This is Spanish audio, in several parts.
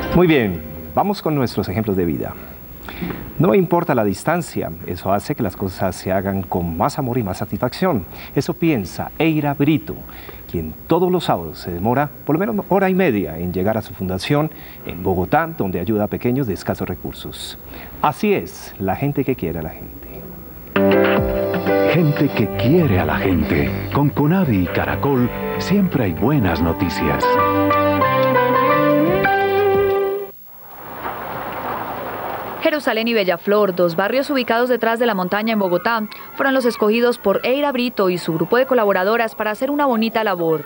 Muy bien, vamos con nuestros ejemplos de vida. No importa la distancia, eso hace que las cosas se hagan con más amor y más satisfacción. Eso piensa Eira Brito, quien todos los sábados se demora por lo menos hora y media en llegar a su fundación en Bogotá, donde ayuda a pequeños de escasos recursos. Así es, la gente que quiere a la gente. Gente que quiere a la gente. Con Conavi y Caracol siempre hay buenas noticias. Jerusalén y Bellaflor, dos barrios ubicados detrás de la montaña en Bogotá, fueron los escogidos por Eira Brito y su grupo de colaboradoras para hacer una bonita labor.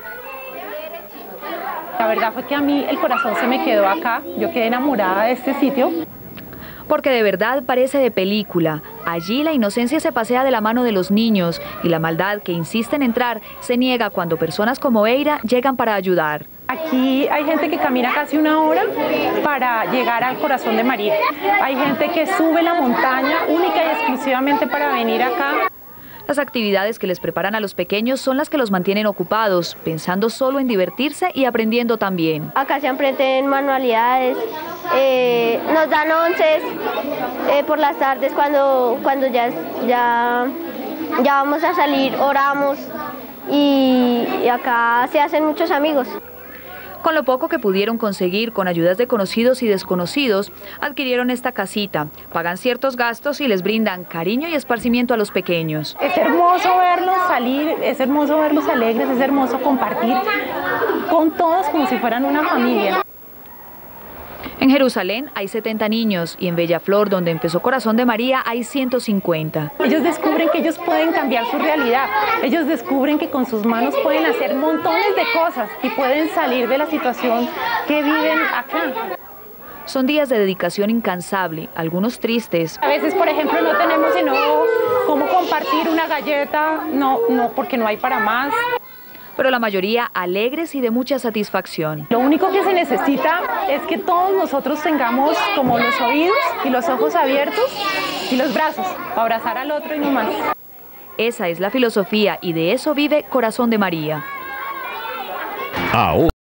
La verdad fue que a mí el corazón se me quedó acá, yo quedé enamorada de este sitio. Porque de verdad parece de película. Allí la inocencia se pasea de la mano de los niños y la maldad que insiste en entrar se niega cuando personas como Eira llegan para ayudar. Aquí hay gente que camina casi una hora para llegar al corazón de María. Hay gente que sube la montaña única y exclusivamente para venir acá. Las actividades que les preparan a los pequeños son las que los mantienen ocupados, pensando solo en divertirse y aprendiendo también. Acá se aprenden manualidades, nos dan onces por las tardes cuando ya vamos a salir, oramos y acá se hacen muchos amigos. Con lo poco que pudieron conseguir con ayudas de conocidos y desconocidos, adquirieron esta casita, pagan ciertos gastos y les brindan cariño y esparcimiento a los pequeños. Es hermoso verlos salir, es hermoso verlos alegres, es hermoso compartir con todos como si fueran una familia. En Jerusalén hay 70 niños y en Bellaflor, donde empezó Corazón de María, hay 150. Ellos descubren que ellos pueden cambiar su realidad, ellos descubren que con sus manos pueden hacer montones de cosas y pueden salir de la situación que viven acá. Son días de dedicación incansable, algunos tristes. A veces, por ejemplo, no tenemos sino cómo compartir una galleta, no, porque no hay para más. Pero la mayoría alegres y de mucha satisfacción. Lo único que se necesita es que todos nosotros tengamos como los oídos y los ojos abiertos y los brazos para abrazar al otro y no más. Esa es la filosofía y de eso vive Corazón de María. Ahora.